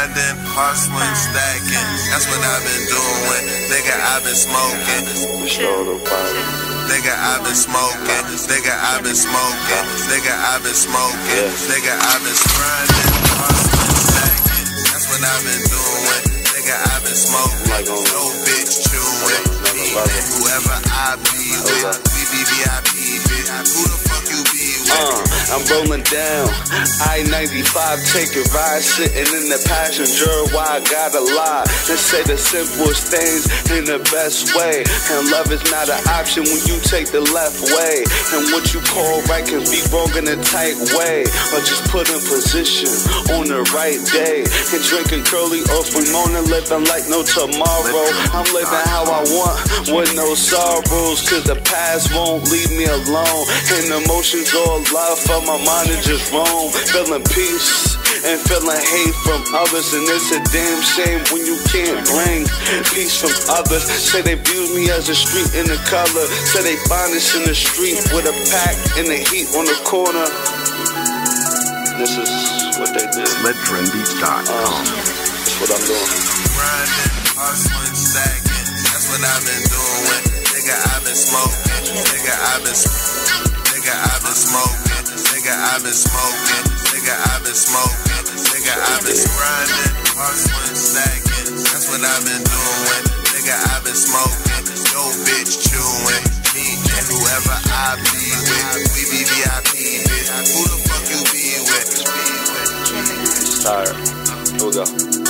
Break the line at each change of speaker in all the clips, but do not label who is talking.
grinding, hustling, stacking. That's what I've been doing. Nigga, I've been smoking. Nigga, I've been smoking. Nigga, I've been smoking. Nigga, I've been smoking. Nigga, I've been grinding, hustling, stacking. That's what I've been doing. Nigga, I've been smoking. No bitch chewing. Me and whoever I be with. We be VIP, bitch. Who the fuck you be with?
I'm rolling down I-95, taking rides, sitting in the passenger. Why I gotta lie and say the simplest things in the best way? And love is not an option when you take the left way. And what you call right can be wrong in a tight way, or just put in position on the right day. And drinking curly oats with Mona, living like no tomorrow. I'm living how I want with no sorrows, cause the past won't leave me alone. And emotions all love for my mind is just wrong. Feeling peace and feeling hate from others, and it's a damn shame when you can't bring peace from others. Say they view me as a street in the color. Say they find us in the street with a pack and the heat on the corner. This is what they did.
LedTrendBeats.com.
That's what I'm doing.
Grinding, hustling, stacking. That's what I've been doing. Nigga, I've been smoking. Nigga, I've been smoking. Nigga, I've been smoking. Nigga, I've been smoking. Nigga, I've been smoking. Nigga, I've been grinding, hustling, stacking. That's what I've been doing. Nigga, I've been smoking. No bitch chewing. Me and whoever I be with. We be VIP, bitch. Who the fuck you be with?
Tired. Here we go.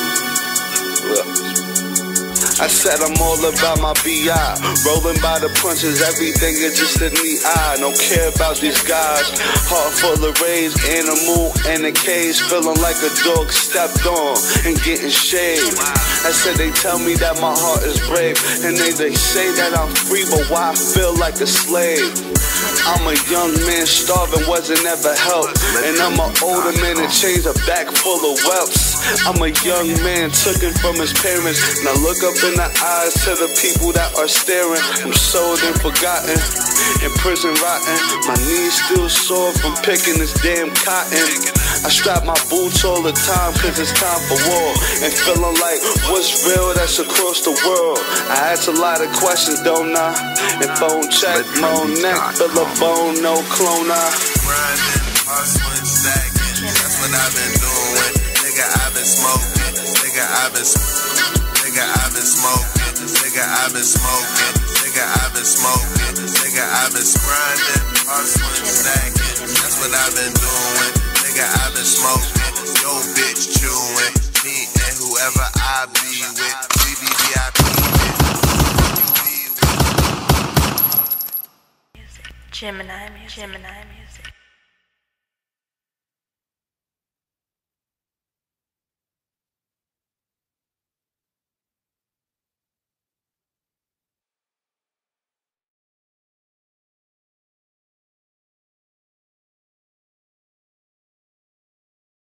I said I'm all about my B.I. Rolling by the punches, everything is just in the eye. Don't care about these guys. Heart full of rage, animal in a cage. Feeling like a dog stepped on and getting shaved. I said they tell me that my heart is brave, and they say that I'm free, but why I feel like a slave? I'm a young man starving, wasn't ever helped. And I'm an older man in chains, a back full of whelps. I'm a young man taken from his parents, and I look up in the eyes to the people that are staring. I'm sold and forgotten, in prison rotten. My knees still sore from picking this damn cotton. I strap my boots all the time cause it's time for war. And feeling like what's real, that's across the world. I ask a lot of questions, don't I? And phone check, my neck, fill a bone, no clone.
Grinding, hustling, stacking. That's what I've been doing. Nigga, I've been smoking. Nigga, I've been smoking. Nigga, I've been smoking. Nigga, I've been smoking. Nigga, I've been smoking. Nigga, I've been grinding, hustling, stacking. That's what I've been doing. Nigga, I've been smoking. No bitch chewing. Me and whoever I be with. We be VIP.
Gemini music.